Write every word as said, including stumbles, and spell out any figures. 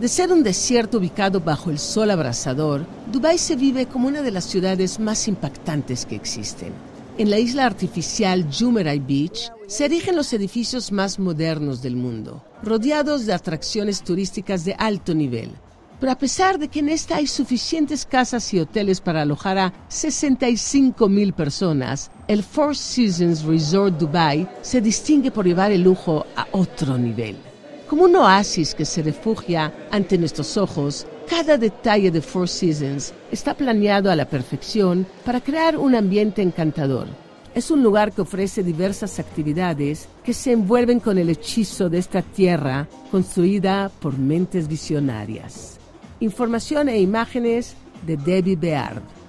De ser un desierto ubicado bajo el sol abrasador, Dubái se vive como una de las ciudades más impactantes que existen. En la isla artificial Jumeirah Beach se erigen los edificios más modernos del mundo, rodeados de atracciones turísticas de alto nivel. Pero a pesar de que en esta hay suficientes casas y hoteles para alojar a sesenta y cinco mil personas, el Four Seasons Resort Dubai se distingue por llevar el lujo a otro nivel. Como un oasis que se refugia ante nuestros ojos, cada detalle de Four Seasons está planeado a la perfección para crear un ambiente encantador. Es un lugar que ofrece diversas actividades que se envuelven con el hechizo de esta tierra construida por mentes visionarias. Información e imágenes de Debbie Beard.